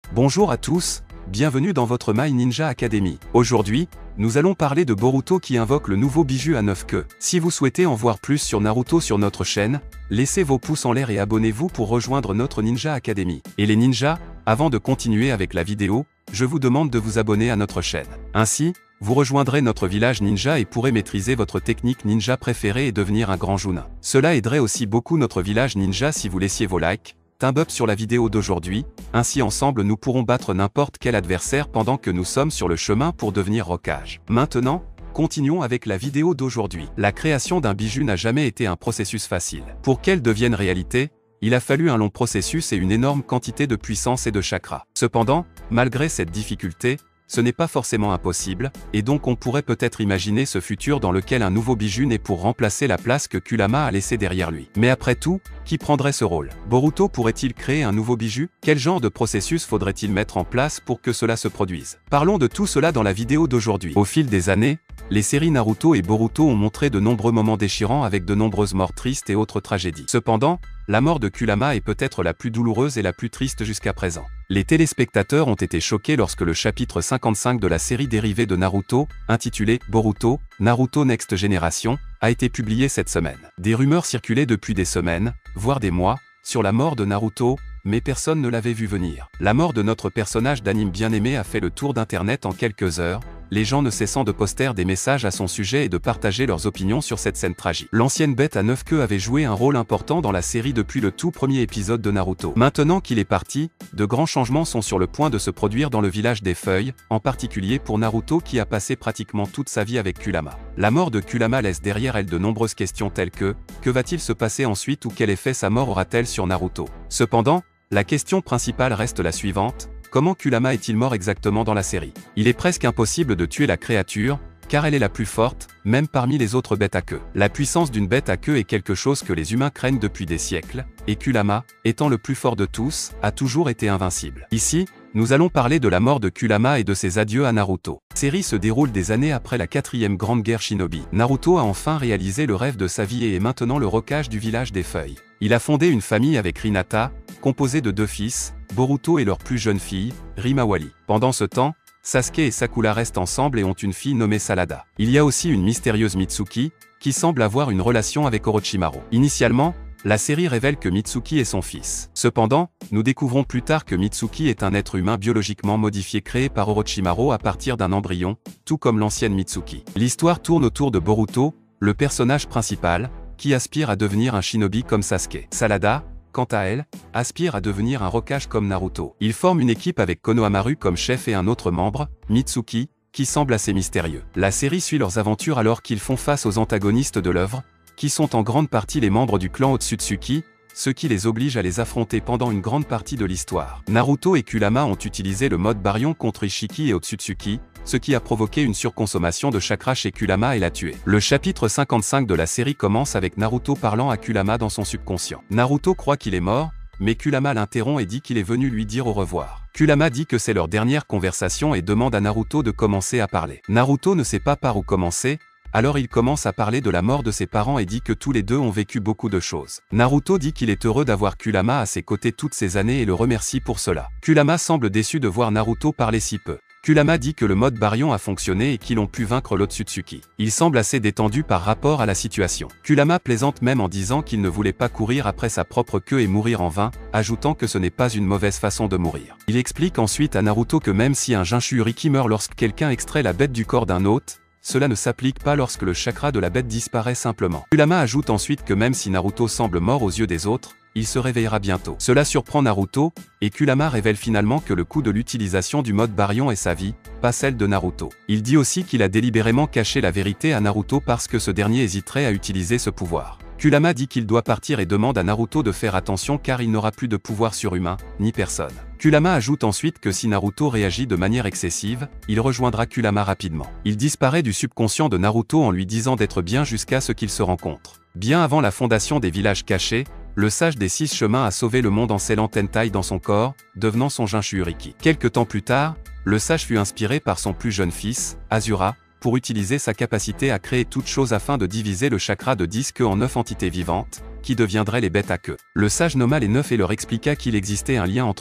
Bonjour à tous, bienvenue dans votre My Ninja Academy. Aujourd'hui, nous allons parler de Boruto qui invoque le nouveau bijou à 9 queues. Si vous souhaitez en voir plus sur Naruto sur notre chaîne, laissez vos pouces en l'air et abonnez-vous pour rejoindre notre Ninja Academy. Et les ninjas, avant de continuer avec la vidéo, je vous demande de vous abonner à notre chaîne. Ainsi, vous rejoindrez notre village ninja et pourrez maîtriser votre technique ninja préférée et devenir un grand Chunin. Cela aiderait aussi beaucoup notre village ninja si vous laissiez vos likes, thumb up sur la vidéo d'aujourd'hui, ainsi ensemble nous pourrons battre n'importe quel adversaire pendant que nous sommes sur le chemin pour devenir Hokage. Maintenant, continuons avec la vidéo d'aujourd'hui. La création d'un bijou n'a jamais été un processus facile. Pour qu'elle devienne réalité, il a fallu un long processus et une énorme quantité de puissance et de chakra. Cependant, malgré cette difficulté, ce n'est pas forcément impossible, et donc on pourrait peut-être imaginer ce futur dans lequel un nouveau bijou naît pour remplacer la place que Kurama a laissée derrière lui. Mais après tout, qui prendrait ce rôle? Boruto pourrait-il créer un nouveau bijou? Quel genre de processus faudrait-il mettre en place pour que cela se produise? Parlons de tout cela dans la vidéo d'aujourd'hui. Au fil des années, les séries Naruto et Boruto ont montré de nombreux moments déchirants avec de nombreuses morts tristes et autres tragédies. Cependant, la mort de Kurama est peut-être la plus douloureuse et la plus triste jusqu'à présent. Les téléspectateurs ont été choqués lorsque le chapitre 55 de la série dérivée de Naruto, intitulé Boruto, Naruto Next Generation, a été publié cette semaine. Des rumeurs circulaient depuis des semaines, voire des mois, sur la mort de Naruto, mais personne ne l'avait vu venir. La mort de notre personnage d'anime bien-aimé a fait le tour d'internet en quelques heures, les gens ne cessant de poster des messages à son sujet et de partager leurs opinions sur cette scène tragique. L'ancienne bête à 9 queues avait joué un rôle important dans la série depuis le tout premier épisode de Naruto. Maintenant qu'il est parti, de grands changements sont sur le point de se produire dans le village des feuilles, en particulier pour Naruto qui a passé pratiquement toute sa vie avec Kurama. La mort de Kurama laisse derrière elle de nombreuses questions telles que va-t-il se passer ensuite ou quel effet sa mort aura-t-elle sur Naruto? Cependant, la question principale reste la suivante. Comment Kurama est-il mort exactement dans la série? Il est presque impossible de tuer la créature, car elle est la plus forte, même parmi les autres bêtes à queue. La puissance d'une bête à queue est quelque chose que les humains craignent depuis des siècles, et Kurama, étant le plus fort de tous, a toujours été invincible. Ici, nous allons parler de la mort de Kurama et de ses adieux à Naruto. La série se déroule des années après la 4e grande guerre shinobi. Naruto a enfin réalisé le rêve de sa vie et est maintenant le Hokage du village des feuilles. Il a fondé une famille avec Hinata, composée de 2 fils, Boruto et leur plus jeune fille, Rimawali. Pendant ce temps, Sasuke et Sakura restent ensemble et ont une fille nommée Salada. Il y a aussi une mystérieuse Mitsuki, qui semble avoir une relation avec Orochimaru. Initialement, la série révèle que Mitsuki est son fils. Cependant, nous découvrons plus tard que Mitsuki est un être humain biologiquement modifié créé par Orochimaru à partir d'un embryon, tout comme l'ancienne Mitsuki. L'histoire tourne autour de Boruto, le personnage principal, qui aspire à devenir un shinobi comme Sasuke. Salada, quant à elle, aspire à devenir un Hokage comme Naruto. Ils forment une équipe avec Konohamaru comme chef et un autre membre, Mitsuki, qui semble assez mystérieux. La série suit leurs aventures alors qu'ils font face aux antagonistes de l'œuvre, qui sont en grande partie les membres du clan Otsutsuki, ce qui les oblige à les affronter pendant une grande partie de l'histoire. Naruto et Kurama ont utilisé le mode Baryon contre Ishiki et Otsutsuki, ce qui a provoqué une surconsommation de chakra chez Kurama et l'a tué. Le chapitre 55 de la série commence avec Naruto parlant à Kurama dans son subconscient. Naruto croit qu'il est mort, mais Kurama l'interrompt et dit qu'il est venu lui dire au revoir. Kurama dit que c'est leur dernière conversation et demande à Naruto de commencer à parler. Naruto ne sait pas par où commencer, alors il commence à parler de la mort de ses parents et dit que tous les deux ont vécu beaucoup de choses. Naruto dit qu'il est heureux d'avoir Kurama à ses côtés toutes ces années et le remercie pour cela. Kurama semble déçu de voir Naruto parler si peu. Kurama dit que le mode Baryon a fonctionné et qu'ils ont pu vaincre l'Otsutsuki. Il semble assez détendu par rapport à la situation. Kurama plaisante même en disant qu'il ne voulait pas courir après sa propre queue et mourir en vain, ajoutant que ce n'est pas une mauvaise façon de mourir. Il explique ensuite à Naruto que même si un Jinchuriki meurt lorsque quelqu'un extrait la bête du corps d'un hôte, cela ne s'applique pas lorsque le chakra de la bête disparaît simplement. Kurama ajoute ensuite que même si Naruto semble mort aux yeux des autres, il se réveillera bientôt. Cela surprend Naruto, et Kurama révèle finalement que le coût de l'utilisation du mode Baryon est sa vie, pas celle de Naruto. Il dit aussi qu'il a délibérément caché la vérité à Naruto parce que ce dernier hésiterait à utiliser ce pouvoir. Kurama dit qu'il doit partir et demande à Naruto de faire attention car il n'aura plus de pouvoir surhumain, ni personne. Kurama ajoute ensuite que si Naruto réagit de manière excessive, il rejoindra Kurama rapidement. Il disparaît du subconscient de Naruto en lui disant d'être bien jusqu'à ce qu'ils se rencontrent. Bien avant la fondation des villages cachés, le sage des 6 chemins a sauvé le monde en scellant Tentai dans son corps, devenant son Jinchuriki. Quelque temps plus tard, le sage fut inspiré par son plus jeune fils, Asura, pour utiliser sa capacité à créer toute chose afin de diviser le chakra de 10 queues en 9 entités vivantes, qui deviendraient les bêtes à queue. Le sage nomma les 9 et leur expliqua qu'il existait un lien entre eux,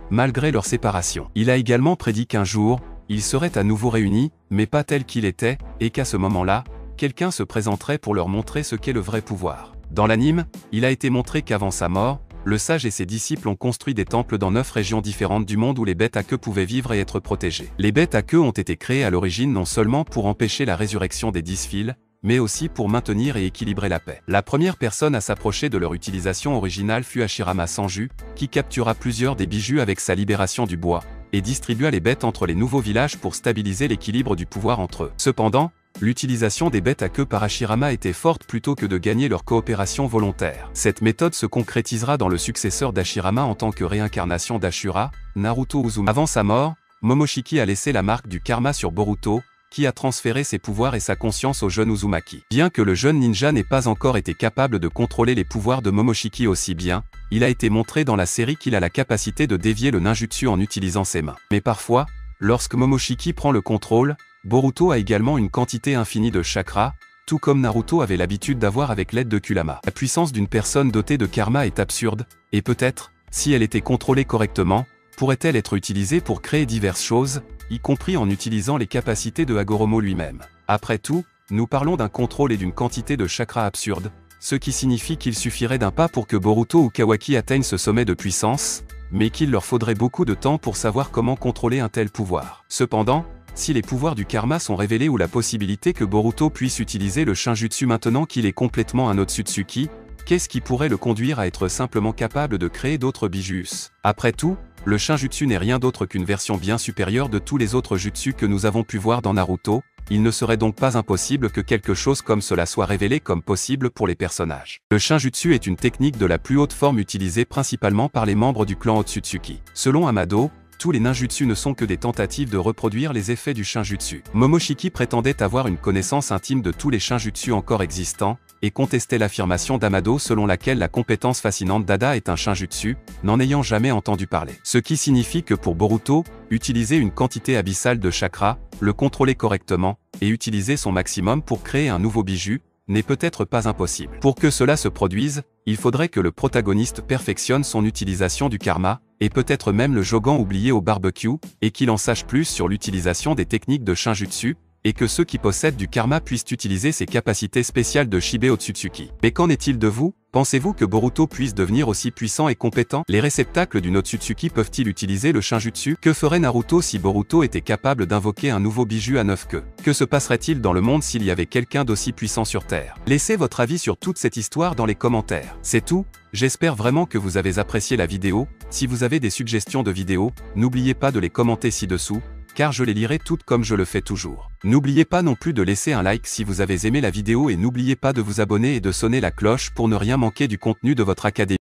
malgré leur séparation. Il a également prédit qu'un jour, ils seraient à nouveau réunis, mais pas tels qu'ils étaient, et qu'à ce moment-là, quelqu'un se présenterait pour leur montrer ce qu'est le vrai pouvoir. Dans l'anime, il a été montré qu'avant sa mort, le sage et ses disciples ont construit des temples dans 9 régions différentes du monde où les bêtes à queue pouvaient vivre et être protégées. Les bêtes à queue ont été créées à l'origine non seulement pour empêcher la résurrection des 10 fils, mais aussi pour maintenir et équilibrer la paix. La première personne à s'approcher de leur utilisation originale fut Hashirama Sanju, qui captura plusieurs des bijoux avec sa libération du bois, et distribua les bêtes entre les nouveaux villages pour stabiliser l'équilibre du pouvoir entre eux. Cependant, l'utilisation des bêtes à queue par Hashirama était forte plutôt que de gagner leur coopération volontaire. Cette méthode se concrétisera dans le successeur d'Hashirama en tant que réincarnation d'Ashura, Naruto Uzumaki. Avant sa mort, Momoshiki a laissé la marque du karma sur Boruto, qui a transféré ses pouvoirs et sa conscience au jeune Uzumaki. Bien que le jeune ninja n'ait pas encore été capable de contrôler les pouvoirs de Momoshiki aussi bien, il a été montré dans la série qu'il a la capacité de dévier le ninjutsu en utilisant ses mains. Mais parfois, lorsque Momoshiki prend le contrôle, Boruto a également une quantité infinie de chakra, tout comme Naruto avait l'habitude d'avoir avec l'aide de Kurama. La puissance d'une personne dotée de karma est absurde, et peut-être, si elle était contrôlée correctement, pourrait-elle être utilisée pour créer diverses choses, y compris en utilisant les capacités de Hagoromo lui-même. Après tout, nous parlons d'un contrôle et d'une quantité de chakra absurde, ce qui signifie qu'il suffirait d'un pas pour que Boruto ou Kawaki atteignent ce sommet de puissance, mais qu'il leur faudrait beaucoup de temps pour savoir comment contrôler un tel pouvoir. Cependant, si les pouvoirs du karma sont révélés ou la possibilité que Boruto puisse utiliser le Shinjutsu maintenant qu'il est complètement un Otsutsuki, qu'est-ce qui pourrait le conduire à être simplement capable de créer d'autres bijus? Après tout, le Shinjutsu n'est rien d'autre qu'une version bien supérieure de tous les autres jutsu que nous avons pu voir dans Naruto, il ne serait donc pas impossible que quelque chose comme cela soit révélé comme possible pour les personnages. Le Shinjutsu est une technique de la plus haute forme utilisée principalement par les membres du clan Otsutsuki. Selon Amado, tous les ninjutsu ne sont que des tentatives de reproduire les effets du Shinjutsu. Momoshiki prétendait avoir une connaissance intime de tous les Shinjutsu encore existants, et contestait l'affirmation d'Amado selon laquelle la compétence fascinante d'Ada est un Shinjutsu, n'en ayant jamais entendu parler. Ce qui signifie que pour Boruto, utiliser une quantité abyssale de chakra, le contrôler correctement, et utiliser son maximum pour créer un nouveau bijou, n'est peut-être pas impossible. Pour que cela se produise, il faudrait que le protagoniste perfectionne son utilisation du karma, et peut-être même le Jogan oublié au barbecue, et qu'il en sache plus sur l'utilisation des techniques de Shinjutsu, et que ceux qui possèdent du karma puissent utiliser ses capacités spéciales de Shibe Otsutsuki. Mais qu'en est-il de vous? Pensez-vous que Boruto puisse devenir aussi puissant et compétent? Les réceptacles d'une Otsutsuki peuvent-ils utiliser le Shinjutsu? Que ferait Naruto si Boruto était capable d'invoquer un nouveau bijou à 9 queues? Que se passerait-il dans le monde s'il y avait quelqu'un d'aussi puissant sur Terre? Laissez votre avis sur toute cette histoire dans les commentaires. C'est tout, j'espère vraiment que vous avez apprécié la vidéo. Si vous avez des suggestions de vidéos, n'oubliez pas de les commenter ci-dessous, car je les lirai toutes comme je le fais toujours. N'oubliez pas non plus de laisser un like si vous avez aimé la vidéo et n'oubliez pas de vous abonner et de sonner la cloche pour ne rien manquer du contenu de votre académie.